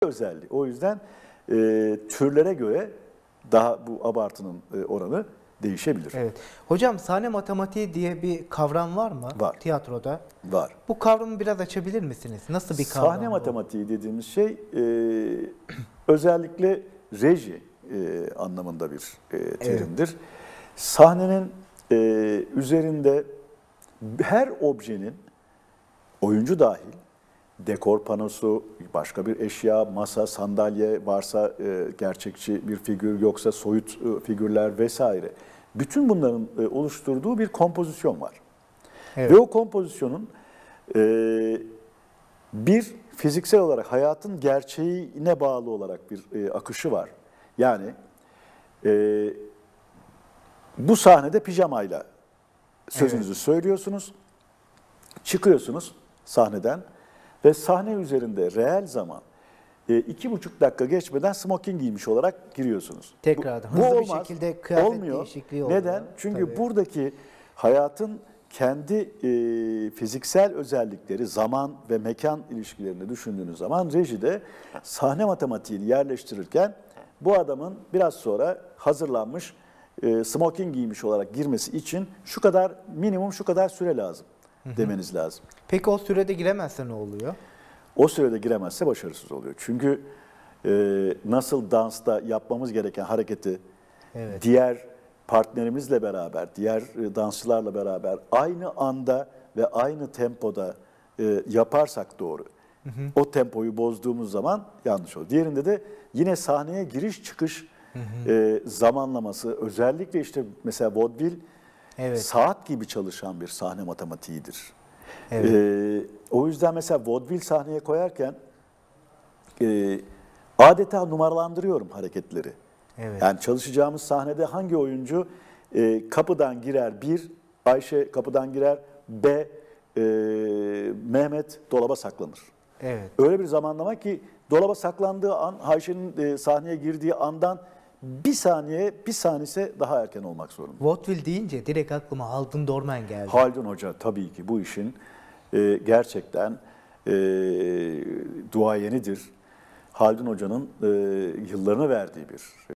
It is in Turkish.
özelliği. O yüzden türlere göre daha bu abartının oranı değişebilir. Evet. Hocam sahne matematiği diye bir kavram var mı? Var. Tiyatroda. Var. Bu kavramı biraz açabilir misiniz? Nasıl bir kavram Sahne bu? matematiği dediğimiz şey özellikle reji anlamında bir terimdir. Evet. Sahnenin üzerinde her objenin, oyuncu dahil, dekor panosu, başka bir eşya, masa, sandalye varsa gerçekçi bir figür, yoksa soyut figürler vesaire. Bütün bunların oluşturduğu bir kompozisyon var. Evet. Ve o kompozisyonun bir fiziksel olarak hayatın gerçeğine bağlı olarak bir akışı var. Yani bu sahnede pijamayla sözünüzü söylüyorsunuz, çıkıyorsunuz sahneden ve sahne üzerinde reel zaman 2,5 dakika geçmeden smoking giymiş olarak giriyorsunuz. Tekrardan bu hızlı bir olmaz, şekilde kıyafet olmuyor. değişikliği oluyor. Neden? Çünkü Tabii. buradaki hayatın kendi fiziksel özellikleri, zaman ve mekan ilişkilerini düşündüğünüz zaman rejide sahne matematiğini yerleştirirken bu adamın biraz sonra hazırlanmış smoking giymiş olarak girmesi için şu kadar, minimum şu kadar süre lazım demeniz lazım. Peki o sürede giremezse ne oluyor? O sürede giremezse başarısız oluyor. Çünkü nasıl dansta yapmamız gereken hareketi diğer partnerimizle beraber, diğer dansçılarla beraber aynı anda ve aynı tempoda yaparsak doğru. O tempoyu bozduğumuz zaman yanlış olur. Diğerinde de yine sahneye giriş çıkış zamanlaması, özellikle işte mesela vaudeville saat gibi çalışan bir sahne matematiğidir. Evet. O yüzden mesela vaudeville sahneye koyarken adeta numaralandırıyorum hareketleri. Evet. Yani çalışacağımız sahnede hangi oyuncu kapıdan girer bir, Ayşe kapıdan girer, Mehmet dolaba saklanır. Evet. Öyle bir zamanlama ki dolaba saklandığı an Ayşe'nin sahneye girdiği andan bir saniyesi daha erken olmak zorunda. Vaudeville deyince direkt aklıma Haldun Dorman geldi. Haldun Hoca tabii ki bu işin gerçekten duayenidir. Haldun Hoca'nın yıllarını verdiği bir